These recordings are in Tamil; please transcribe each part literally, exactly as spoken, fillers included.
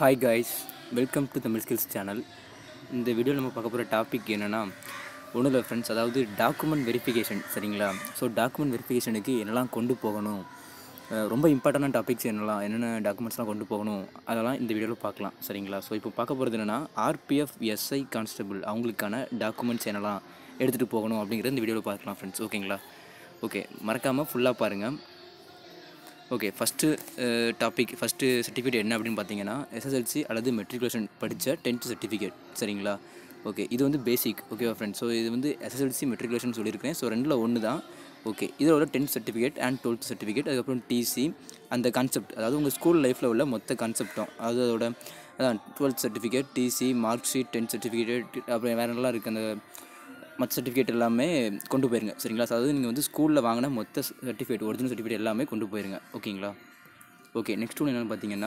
Hi guys, welcome to the Tamil Skills channel. இந்த வீடியோவில் நம்ம பார்க்க போகிற டாபிக் என்னென்னா ஒன்றும் இல்லை ஃப்ரெண்ட்ஸ், அதாவது டாக்குமெண்ட் வெரிஃபிகேஷன். சரிங்களா? ஸோ டாக்குமெண்ட் வெரிஃபிகேஷனுக்கு என்னெல்லாம் கொண்டு போகணும், ரொம்ப இம்பார்ட்டண்டான டாபிக்ஸ் என்னெல்லாம் என்னென்ன டாக்குமெண்ட்ஸ்லாம் கொண்டு போகணும், அதெல்லாம் இந்த வீடியோவில் பார்க்கலாம். சரிங்களா? ஸோ இப்போ பார்க்க போகிறது என்னென்னா ஆர்பிஎஃப் எஸ்ஐ கான்ஸ்டபிள் அவங்களுக்கான டாக்குமெண்ட்ஸ் என்னெல்லாம் எடுத்துகிட்டு போகணும் அப்படிங்கிறத இந்த வீடியோவில் பார்க்கலாம் ஃப்ரெண்ட்ஸ். ஓகேங்களா? ஓகே, மறக்காமல் ஃபுல்லாக பாருங்கள். Okay, first topic first certificate என்ன அப்படின்னு பார்த்தீங்கன்னா எஸ்எஸ்எல்சி அல்லது மெட்ரிகுலேஷன் படித்த டென்த்து சர்டிஃபிகேட். சரிங்களா? ஓகே, இது வந்து பேசிக். ஓகேவா ஃப்ரெண்ட்ஸ்? ஸோ இது வந்து எஸ்எஸ்எல்சி மெட்ரிகுலேஷன் சொல்லியிருக்கேன். ஸோ ரெண்டில் ஒன்று தான். ஓகே, இதோட tenth certificate and twelfth certificate, அதுக்கப்புறம் டிசி, அந்த கான்செப்ட், அதாவது உங்கள் ஸ்கூல் லைஃப்பில் உள்ள மொத்த கான்செப்டும், அதாவது அதோட அதான் twelfth certificate, TC, mark sheet, tenth certificate, அப்புறம் வேறு நல்லா இருக்குது அந்த மற்ற சர்டிஃபிகேட் எல்லாமே கொண்டு போயிருங்க. சரிங்களா? ஸோ அதாவது நீங்கள் வந்து ஸ்கூலில் வாங்கின மொத்த சர்டிஃபிகேட், ஒரிஜினல் சர்டிஃபிகேட் எல்லாமே கொண்டு போயிருங்க. ஓகேங்களா? ஓகே, நெக்ஸ்ட் ஒன்று என்னென்னு பார்த்தீங்கன்னா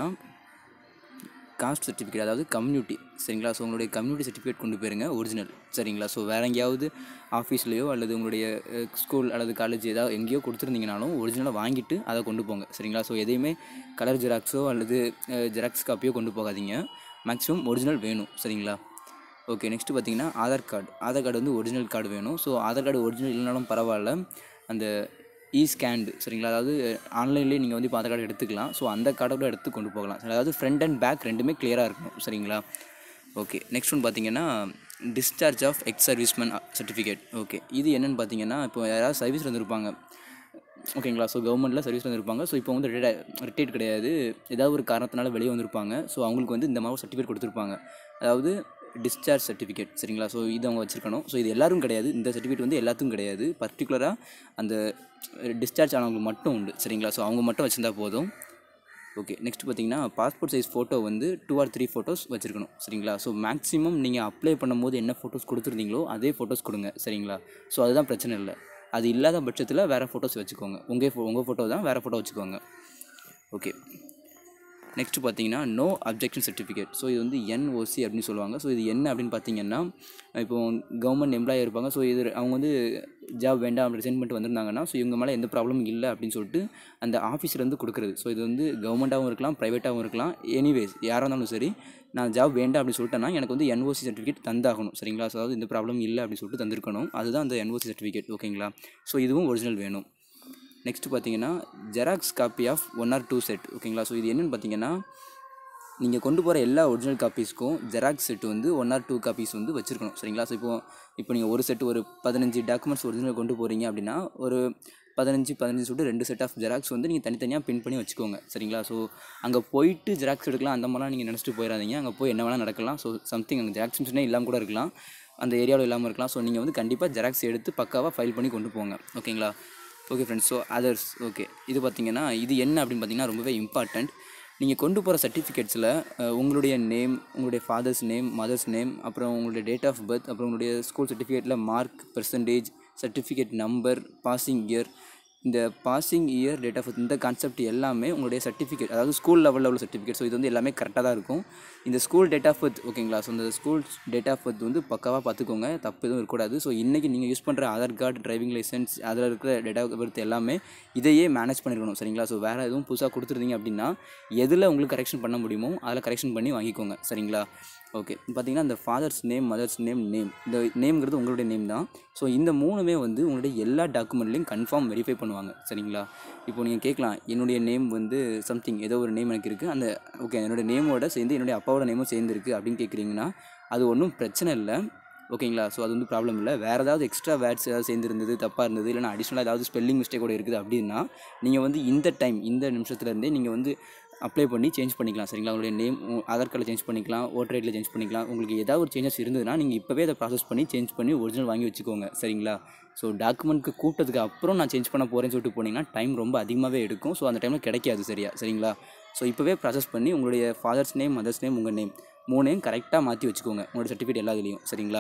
காஸ்ட் சர்டிஃபிகேட், அதாவது கம்யூனிட்டி. சரிங்களா? ஸோ உங்களுடைய கம்யூனிட்டி சர்டிஃபிகேட் கொண்டு போயிருங்க ஒரிஜினல். சரிங்களா? ஸோ வேறு எங்கேயாவது ஆஃபீஸ்லேயோ அல்லது உங்களுடைய ஸ்கூல் அல்லது காலேஜ் ஏதாவது எங்கேயோ கொடுத்துருந்தீங்கனாலும் ஒரிஜினலாக வாங்கிட்டு அதை கொண்டு போங்க. சரிங்களா? ஸோ எதையுமே கலர் ஜெராக்ஸோ அல்லது ஜெராக்ஸ் காப்பியோ கொண்டு போகாதீங்க. மேக்ஸிமம் ஒரிஜினல் வேணும். சரிங்களா? ஓகே, நெக்ஸ்ட்டு பார்த்தீங்கன்னா ஆதார் கார்டு. ஆதார் கார்டு வந்து ஒரிஜினல் கார்டு வேணும். ஸோ ஆதார் கார்டு ஒரிஜினல் இல்லைனாலும் பரவாயில்ல, அந்த இ ஸ்கேண்டு. சரிங்களா? அதாவது ஆன்லைன்லேயே நீங்கள் வந்து இப்போ ஆதார் கார்டு எடுத்துக்கலாம். ஸோ அந்த கார்டை கூட எடுத்து கொண்டு போகலாம். அதாவது ஃப்ரண்ட் அண்ட் பேக் ரெண்டுமே கிளியராக இருக்கணும். சரிங்களா? ஓகே, நெக்ஸ்ட் ஒன்று பார்த்தீங்கன்னா discharge of ex serviceman certificate. Okay, இது என்னென்னு பார்த்தீங்கன்னா இப்போ யாராவது சர்வீஸில் இருந்திருப்பாங்க. ஓகேங்களா? ஸோ கவர்மெண்ட்டில் சர்வீஸில் வந்துருப்பாங்க. ஸோ இப்போ வந்து ரிட்டையர் ரிட்டையர்ட் கிடையாது, ஏதாவது ஒரு காரணத்தினால வெளியே வந்திருப்பாங்க. ஸோ அவங்களுக்கு வந்து இந்த மாதிரி சர்டிஃபிகேட் கொடுத்துருப்பாங்க, அதாவது டிஸ்சார்ஜ் சர்டிஃபிகேட். சரிங்களா? ஸோ இது அவங்க வச்சுருக்கணும். ஸோ இது எல்லோரும் கிடையாது, இந்த சர்டிஃபிகேட் வந்து எல்லாத்துக்கும் கிடையாது, பர்டிகுலராக அந்த டிஸ்சார்ஜ் ஆனவங்களுக்கு மட்டும் உண்டு. சரிங்களா? ஸோ அவங்க மட்டும் வச்சுருந்தா போதும். ஓகே, நெக்ஸ்ட் பார்த்தீங்கன்னா பாஸ்போர்ட் சைஸ் ஃபோட்டோ வந்து டூ ஆர் த்ரீ ஃபோட்டோஸ் வச்சுருக்கணும். சரிங்களா? ஸோ மேக்ஸிமம் நீங்கள் அப்ளை பண்ணும்போது என்ன ஃபோட்டோஸ் கொடுத்துருந்தீங்களோ அதே ஃபோட்டோஸ் கொடுங்க. சரிங்களா? ஸோ அதுதான் பிரச்சனை இல்லை. அது இல்லாத பட்சத்தில் வேறு ஃபோட்டோஸ் வச்சுக்கோங்க. உங்கள் ஃபோ உங்கள் ஃபோட்டோ தான், வேறு ஃபோட்டோ வச்சுக்கோங்க. ஓகே, நெக்ஸ்ட்டு பார்த்தீங்கன்னா நோ அப்ஜெக்ஷன் சர்டிஃபிகேட். ஸோ இது வந்து என்ஓசி அப்படின்னு சொல்லுவாங்க. ஸோ இது என்ன அப்படின்னு பார்த்தீங்கன்னா இப்போ கவர்மெண்ட் எம்ப்ளாயி இருப்பாங்க. ஸோ இது அவங்க வந்து ஜாப் வேண்டாம் அப்படி ரிசைன் பண்ணிட்டு வந்திருந்தாங்கன்னா ஸோ இவங்க மேலே எந்த ப்ராப்ளமும் இல்லை அப்படின்னு சொல்லிட்டு அந்த ஆஃபீஸ்லேருந்து கொடுக்குறது. ஸோ இது வந்து கவர்மெண்ட்டாகவும் இருக்கலாம், ப்ரைவேட்டாகவும் இருக்கலாம். எனிவேஸ் யாராக இருந்தாலும் சரி, நான் ஜாப் வேண்டாம் அப்படின்னு சொல்லிட்டேன்னா எனக்கு வந்து என்ஓசி சர்டிஃபிகேட் தந்தாகணும். சரிங்களா? ஸோ அதாவது இந்த ப்ராப்ளம் இல்லை அப்படின்னு சொல்லிட்டு தந்திருக்கணும். அதுதான் அந்த என்ஓசி சர்டிஃபிகேட். ஓகேங்களா? ஸோ இதுவும் ஒரிஜினல் வேணும். நெக்ஸ்ட்டு பார்த்தீங்கன்னா xerox copy of one or two set. ஓகேங்களா? ஸோ இது என்னென்னு பார்த்தீங்கன்னா நீங்கள் கொண்டு போகிற எல்லா ஒரிஜினல் காப்பீஸ்க்கும் ஜெராக்ஸ் செட்டு வந்து ஒன் ஆர் டூ காப்பீஸ் வந்து வச்சுருக்கணும். சரிங்களா? ஸோ இப்போ இப்போ நீங்கள் ஒரு செட்டு ஒரு பதினஞ்சு டாக்குமெண்ட்ஸ் ஒரிஜினல் கொண்டு போகிறீங்க அப்படின்னா ஒரு பதினஞ்சு பதினஞ்சு சொல்லிட்டு ரெண்டு செட் ஆஃப் ஜெராக்ஸ் வந்து நீங்கள் தனித்தனியாக பின் பண்ணி வச்சுக்கோங்க. சரிங்களா? ஸோ அங்கே போயிட்டு ஜெராக்ஸ் எடுக்கலாம் அந்த மாதிரிலாம் நீங்கள் நினச்சிட்டு போயிடாதீங்க. அங்கே போய் என்ன வேணால் நடக்கலாம். ஸோ சம்திங் அங்கே ஜெராக்ஸ் மிஷினே இல்லாமல் கூட இருக்கலாம், அந்த ஏரியாவில் இல்லாமல் இருக்கலாம். ஸோ நீங்கள் வந்து கண்டிப்பாக ஜெராக்ஸ் எடுத்து பக்காவாக ஃபைல் பண்ணி கொண்டு போங்க. ஓகேங்களா? Okay friends, so others. Okay, இது பார்த்தீங்கன்னா இது என்ன அப்படின்னு பார்த்தீங்கன்னா ரொம்பவே இம்பார்ட்டண்ட். நீங்கள் கொண்டு போகிற சர்டிஃபிகேட்ஸில் உங்களுடைய நேம், உங்களுடைய ஃபாதர்ஸ் நேம், மதர்ஸ் நேம், அப்புறம் உங்களுடைய டேட் ஆஃப் பர்த், அப்புறம் உங்களுடைய ஸ்கூல் சர்டிஃபிகேட்டில் mark, percentage, certificate number, passing year, இந்த passing year, date of birth, இந்த கான்செப்ட் எல்லாமே உங்களுடைய சர்டிஃபிகேட், அதாவது ஸ்கூல் லெவலில் உள்ள சர்டிஃபிகேட். ஸோ இது வந்து எல்லாமே கரெக்டாக தான் இருக்கும். இந்த ஸ்கூல் டேட் ஆஃப் பர்த், ஓகேங்களா? ஸோ இந்த ஸ்கூல் டேட் ஆஃப் பர்த் வந்து பக்காவாக பார்த்துக்கோங்க, தப்பு எதுவும் இருக்கக்கூடாது. ஸோ இன்றைக்கி நீங்கள் யூஸ் பண்ணுற ஆதார் கார்டு, டிரைவிங் லைசன்ஸ், அதில் இருக்கிற டேட் ஆஃப் பர்த் எல்லாமே இதையே மேனேஜ் பண்ணியிருக்கணும். சரிங்களா? ஸோ வேறு எதுவும் புதுசாக கொடுத்துருந்தீங்க அப்படின்னா எதில் உங்களுக்கு கரெக்ஷன் பண்ண முடியுமோ அதில் கரெக்ஷன் பண்ணி வாங்கிக்கோங்க. சரிங்களா? ஓகே, பார்த்தீங்கன்னா இந்த father's name, mother's name, name, இந்த நேம்ங்கிறது உங்களுடைய நேம் தான். ஸோ இந்த மூணுமே வந்து உங்களுடைய எல்லா டாக்குமெண்ட்லேயும் கன்ஃபார்ம் வெரிஃபை பண்ணுவாங்க. சரிங்களா? இப்போ நீங்கள் கேட்கலாம், என்னுடைய நேம் வந்து சம்திங் ஏதோ ஒரு நேம் எனக்கு இருக்குது, அந்த ஓகே என்னுடைய நேமோட சேர்ந்து என்னுடைய அப்பாவோட நேமும் சேர்ந்துருக்கு அப்படின்னு கேட்குறீங்கன்னா அது ஒன்றும் பிரச்சனை இல்லை. ஓகேங்களா? ஸோ அது வந்து ப்ராப்ளம் இல்லை. வேறு ஏதாவது எக்ஸ்ட்ரா வேர்ட்ஸ் ஏதாவது சேர்ந்துருந்தது, தப்பாக இருந்தது, இல்லைனா அடிஷ்னலாக ஏதாவது ஸ்பெல்லிங் மிஸ்டேக் கூட இருக்குது அப்படின்னா நீங்கள் வந்து இந்த டைம் இந்த நிமிஷத்துலேருந்தே நீங்கள் வந்து அப்ளை பண்ணி சேஞ்ச் பண்ணிக்கலாம். சரிங்களா? உங்களுடைய நேம் ஆதார் கார்டில் சேஞ்ச் பண்ணிக்கலாம், ஓட்டர் ஐடியில் சேஞ்ச் பண்ணிக்கலாம். உங்களுக்கு ஏதாவது ஒரு சேஞ்சஸ் இருந்ததுன்னா நீங்கள் இப்போவே அதை ப்ராசஸ் பண்ணி சேஞ்ச் பண்ணி ஒரிஜினல் வாங்கி வச்சுக்கோங்க. சரிங்களா? ஸோ டாக்குமெண்ட்க்கு கூட்டத்துக்கு அப்புறம் நான் சேஞ்ச் பண்ண போகிறேன்னு சொல்லிட்டு போனீங்கன்னா டைம் ரொம்ப அதிகமாகவே எடுக்கும். ஸோ அந்த டைமில் கிடைக்காது. சரியா? சரிங்களா? ஸோ இப்போவே ப்ராசஸ் பண்ணி உங்களுடைய ஃபாதர்ஸ் நேம், மதர்ஸ் நேம், உங்கள் நேம் மூணையும் கரெக்டாக மாற்றி வச்சுக்கோங்க உங்களோட சர்டிஃபிகேட் எல்லாத்துலேயும். சரிங்களா?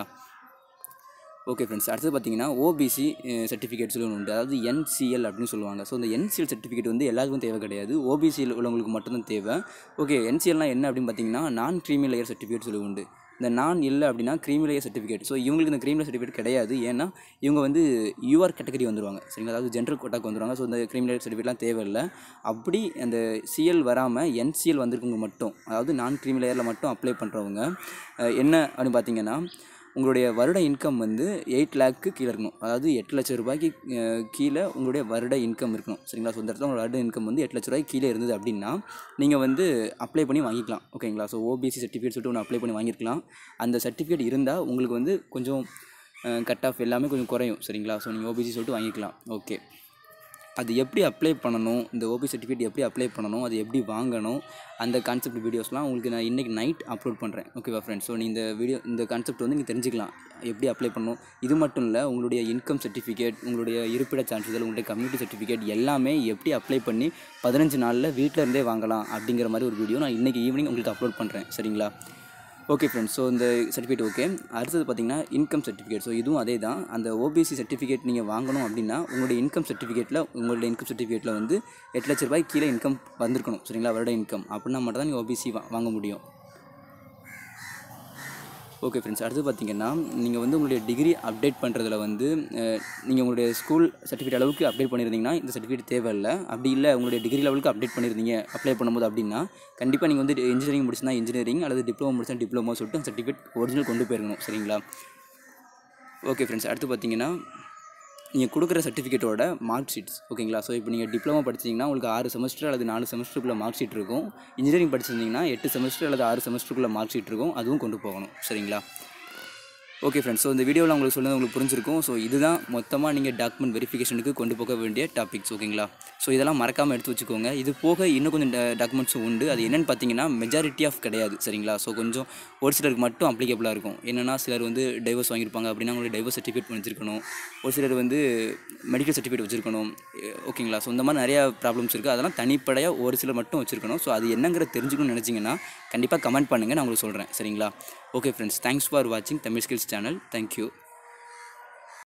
ஓகே ஃப்ரெண்ட்ஸ், அடுத்தது பார்த்தீங்கன்னா ஓபிசி சர்டிஃபிகேட் சொல்லி ஒன்று உண்டு, அதாவது என்சிஎல் அப்படின்னு சொல்லுவாங்க. ஸோ இந்த என்சிஎல் சர்டிஃபிகேட் வந்து எல்லாருக்கும் தேவை கிடையாது, ஓபிசியில் உள்ளவங்களுக்கு மட்டும்தான் தேவை. ஓகே, என்சிஎல்னால் என்ன அப்படின்னு பார்த்தீங்கன்னா நான் க்ரீமி லேயர் சர்டிஃபிகேட் சொல்லி உண்டு. இந்த நான் இல்லை அப்படின்னா க்ரீமி லேயர் சர்டிஃபிகேட். ஸோ இவங்களுக்கு இந்த க்ரீமி லேயர் சர்டிஃபிகேட் கிடையாது. ஏன்னா இவங்க வந்து யூஆர் கேட்டகரி வந்துடுவாங்க சரிங்களா, அதாவது ஜென்ரல் கோட்டாக்கு வந்துடுவாங்க. ஸோ இந்த க்ரீமி லேயர் சர்டிஃபிகேட்லாம் தேவையில்லை. அப்படி அந்த சிஎல் வராமல் என்சிஎல் வந்திருக்கவங்க மட்டும், அதாவது நான் க்ரீமி லேயரில் மட்டும் அப்ளை பண்ணுறவங்க என்ன அப்படின்னு பார்த்தீங்கன்னா, உங்களுடைய வருட இன்கம் வந்து எயிட் லேக்கு கீழே இருக்கணும். அதாவது எட்டு லட்சம் ரூபாய்க்கு கீழே உங்களுடைய வருட இன்கம் இருக்கணும் சரிங்களா. ஸோ இந்த இடத்துல உங்களோட வருட இன்கம் வந்து எட்டு லட்ச ரூபாய்க்கு கீழே இருந்தது அப்படின்னா நீங்கள் வந்து அப்ளை பண்ணி வாங்கிக்கலாம் ஓகேங்களா. ஸோ ஓபிசி சர்டிஃபிகேட் சொல்லிட்டு ஒன்று அப்ளை பண்ணி வாங்கியிருக்கலாம். அந்த சர்டிஃபிகேட் இருந்தால் உங்களுக்கு வந்து கொஞ்சம் கட் ஆஃப் எல்லாமே கொஞ்சம் குறையும் சரிங்களா. ஸோ நீங்கள் ஓபிசி சொல்லிட்டு வாங்கிக்கலாம். ஓகே, அது எப்படி அப்ளை பண்ணணும், இந்த ஓபி சர்டிஃபிகேட் எப்படி அப்ளை பண்ணணும், அது எப்படி வாங்கணும், அந்த கான்செப்ட் வீடியோஸ்லாம் உங்களுக்கு நான் இன்றைக்கி நைட் அப்லோட் பண்ணுறேன் ஓகேவா ஃப்ரெண்ட்ஸ். ஸோ நீ இந்த வீடியோ இந்த கான்செப்ட் வந்து நீங்கள் தெரிஞ்சுக்கலாம் எப்படி அப்ளை பண்ணணும். இது மட்டும் இல்லை, உங்களுடைய இன்கம் சர்டிஃபிகேட், உங்களுடைய இருப்பிட சான்றிதழ், உங்களுடைய கம்யூனிட்டி சர்டிஃபிகேட் எல்லாமே எப்படி அப்ளை பண்ணி பதினஞ்சு நாளில் வீட்டில் இருந்தே வாங்கலாம் அப்படிங்கிற மாதிரி ஒரு வீடியோ நான் இன்றைக்கி ஈவினிங் உங்களுக்கு அப்லோட் பண்ணுறேன் சரிங்களா. ஓகே ஃப்ரெண்ட்ஸ், ஸோ இந்த சர்டிஃபிகேட் ஓகே. அடுத்தது பார்த்திங்கன்னா இன்கம் சர்டிஃபிகேட். ஸோ இதுவும் அதே தான். அந்த ஓபிசி சர்டிஃபிகேட் நீங்கள் வாங்கணும் அப்படின்னா உங்களுடைய இன்கம் சர்டிஃபிகேட்டில் உங்களுடைய இன்கம் சர்டிஃபிகேட்டில் வந்து எட்டு லட்ச ரூபாய்க்கு கீழே இன்கம் வந்திருக்கணும் சரிங்களா, வருட இன்கம். அப்படின்னா மட்டும் தான் நீங்கள் ஓபிசி வா வாங்க முடியும். ஓகே ஃப்ரெண்ட்ஸ், அடுத்து பார்த்திங்கன்னா நீங்கள் வந்து உங்களுடைய டிகிரி அப்டேட் பண்ணுறதுல வந்து நீங்கள் உங்களுடைய ஸ்கூல் சர்டிஃபிகேட் அளவுக்கு அப்டேட் பண்ணியிருந்தீங்கன்னா இந்த சர்டிஃபிகேட் தேவையில்லை. அப்படி இல்லை உங்களுடைய டிகிரி லெவலுக்கு அப்டேட் பண்ணியிருந்தீங்க அப்ளை பண்ணும்போது அப்படின்னா கண்டிப்பாக நீங்கள் வந்து இன்ஜினியரிங் முடிச்சுனா இன்ஜினியரிங் அல்லது டிப்ளமோ முடிச்சா டிப்ளமோ சொல்லிட்டு சர்டிஃபிகேட் ஒரிஜினல் கொண்டு போயிருக்கணும் சரிங்களா. ஓகே ஃப்ரெண்ட்ஸ், அடுத்து பார்த்திங்கன்னா நீங்கள் கொடுக்குற சர்டிஃபிகேட்டோட மார்க் ஷீட்ஸ் ஓகேங்களா. ஸோ இப்போ நீங்கள் டிப்ளமோ படிச்சிங்கன்னா உங்களுக்கு ஆறு செமஸ்டர் அல்லது நாலு செமஸ்டருக்குள்ளே மார்க் ஷீட் இருக்கும். இன்ஜினியரிங் படிச்சிருந்தீங்கன்னா எட்டு செமஸ்டர் அல்லது ஆறு செமஸ்டருக்குள்ளே மார்க் ஷீட் இருக்கும். அதுவும் கொண்டு போகணும் சரிங்களா. ஓகே ஃப்ரெண்ட்ஸ், ஸோ இந்த வீடியோவில் உங்களுக்கு சொல்லுறது உங்களுக்கு புரிஞ்சிருக்கும். ஸோ இதுதான் மொத்தமாக நீங்கள் டாக்குமெண்ட் வெரிஃபிகேஷனுக்கு கொண்டு போக வேண்டிய டாபிக்ஸ் ஓகேங்களா. ஸோ இதெல்லாம் மறக்காமல் எடுத்து வச்சுக்கோங்க. இது போக இன்னும் கொஞ்சம் டாக்குமெண்ட்ஸும் உண்டு. அது என்னென்னு பார்த்தீங்கன்னா மெஜாரிட்டி ஆஃப் கிடையாது சரிங்களா. ஸோ கொஞ்சம் ஒரு சிலருக்கு மட்டும் அப்ளிகேபிளாக இருக்கும். என்னென்னா சிலர் வந்து டைவர்ஸ் வாங்கியிருப்பாங்க அப்படின்னா அவங்களுடைய டைவர்ஸ் சர்டிஃபிகேட் வச்சுருக்கணும். ஒரு சிலர் வந்து மெடிக்கல் சர்டிஃபிகேட் வச்சுருக்கணும் ஓகேங்களா. ஸோ இந்த மாதிரி நிறையா ப்ராப்ளம்ஸ் இருக்குது. அதெல்லாம் தனிப்படையாக ஒரு சிலர் மட்டும் வச்சுருக்கணும். ஸோ அது என்னங்கிற தெரிஞ்சுக்கணும்னு நினச்சிங்கன்னா கண்டிப்பாக கமெண்ட் பண்ணுங்கள், நான் உங்களுக்கு சொல்கிறேன் சரிங்களா. ஓகே ஃப்ரெண்ட்ஸ், தேங்க்ஸ் ஃபார் வாட்சிங் தமிழ் ஸ்கில்ஸ் சேனல். தேங்க்யூ.